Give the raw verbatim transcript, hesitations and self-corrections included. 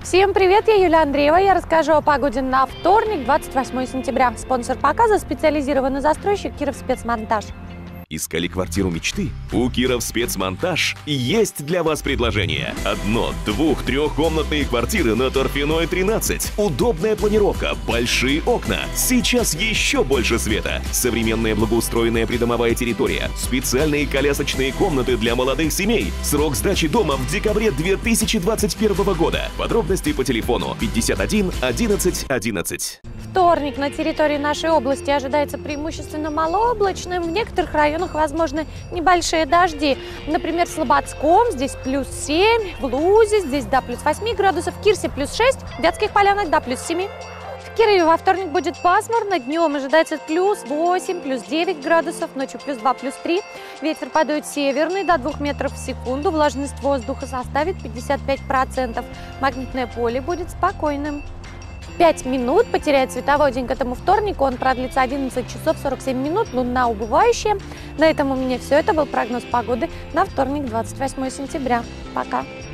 Всем привет, я Юлия Андреева. Я расскажу о погоде на вторник, двадцать восьмое сентября. Спонсор показа — специализированный застройщик Кировспецмонтаж. Искали квартиру мечты? У Кировспецмонтаж есть для вас предложение. Одно-, двух-, трехкомнатные квартиры на Торфяной тринадцать. Удобная планировка, большие окна. Сейчас еще больше света. Современная благоустроенная придомовая территория. Специальные колясочные комнаты для молодых семей. Срок сдачи дома в декабре две тысячи двадцать первого года. Подробности по телефону пятьдесят один одиннадцать одиннадцать. Вторник на территории нашей области ожидается преимущественно малооблачным. В некоторых районах возможны небольшие дожди. Например, в Слободском здесь плюс семь, в Лузе здесь до плюс восьми градусов, в Кирсе плюс шесть, в Вятских Полянах до плюс семи. В Кирове во вторник будет пасмурно, днем ожидается плюс восемь, плюс девять градусов, ночью плюс два, плюс три. Ветер подует северный до двух метров в секунду, влажность воздуха составит пятьдесят пять процентов. Магнитное поле будет спокойным. пять минут потеряет световой день к этому вторнику, он продлится одиннадцать часов сорок семь минут, луна убывающая. На этом у меня все. Это был прогноз погоды на вторник, двадцать восьмое сентября. Пока!